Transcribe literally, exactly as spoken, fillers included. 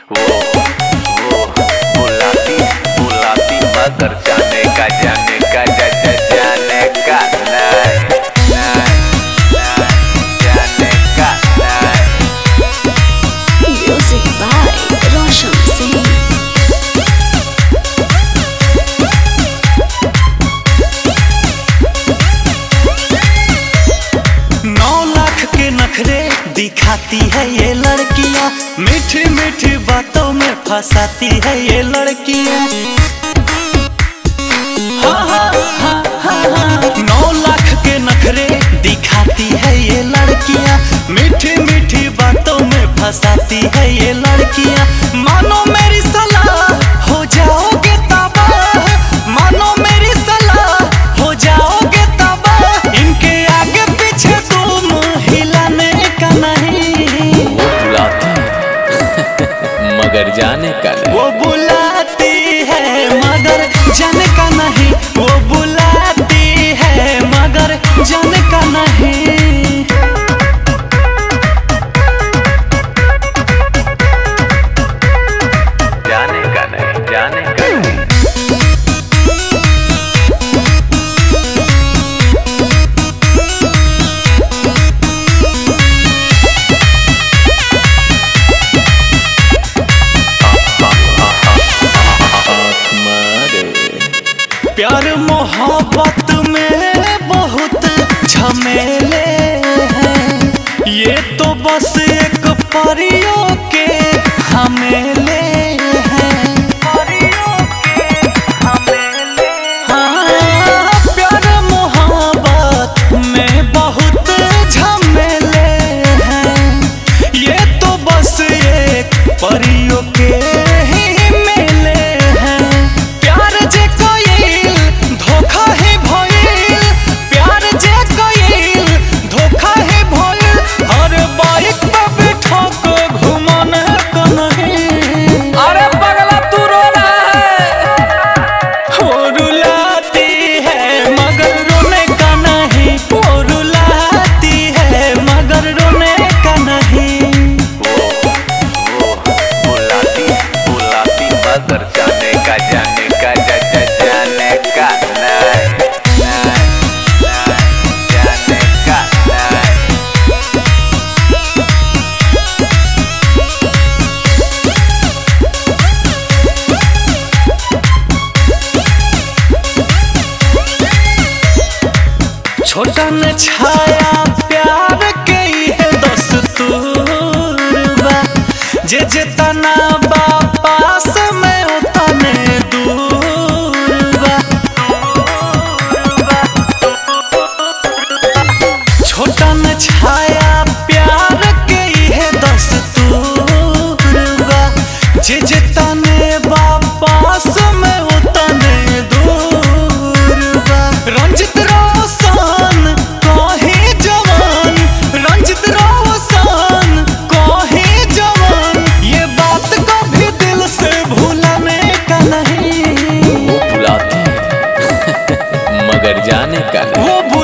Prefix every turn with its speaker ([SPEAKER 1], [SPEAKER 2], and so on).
[SPEAKER 1] वो वो बुलाती बुलाती मगर जाने का जाने का जा, जा, जाने का नहीं नहीं जाने का नहीं।
[SPEAKER 2] Music by Roshan Singh।
[SPEAKER 3] नखरे दिखाती है ये लड़कियां, मीठी मीठी बातों में फंसाती है ये लड़कियां। हाँ हाँ हाँ हाँ हाँ। नौ लाख के नखरे दिखाती है ये लड़कियां, मीठी मीठी बातों में फंसाती है ये लड़कियां। मानो मेरी सलाह हो जाओगे तबाह, मानो मेरी सलाह हो जाओगे तबाह। इनके आगे पीछे तुम हिलाने का नहीं।
[SPEAKER 1] वो बुलाती मगर जाने का नहीं।
[SPEAKER 3] वो बुलाती है मगर जाने का नहीं। वो बुलाती है मगर जाने का नहीं।
[SPEAKER 1] जाने का नहीं जाने का नहीं।
[SPEAKER 3] प्यार मोहब्बत में बहुत झमेले हैं, ये तो बस एक परियों के हमेले हैं। हाँ, प्यार मोहब्बत में बहुत झमेले हैं, ये तो बस एक परियों के
[SPEAKER 1] मगर जाने का जाने का जा, जा, जाने का नहीं नहीं जाने का
[SPEAKER 3] नहीं। छोटा न छाया प्यार के है दस्तूर बा, जे जे तना पास में उतने दूर बा। छोटा न छाया प्यार के है दस्तूर बा, जे जे तने पास में उतने दूर बा। रंजित रोशन कहे जवान, रंजित रोशन कहे जवान, ये बात कभी दिल से भूलने का नहीं।
[SPEAKER 1] वो बुलाती मगर जाने का नहीं।
[SPEAKER 3] वो